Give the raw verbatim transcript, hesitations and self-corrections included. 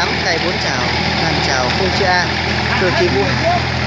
cây bốn chảo, ngàn chảo không chữ A, cực kỳ vui.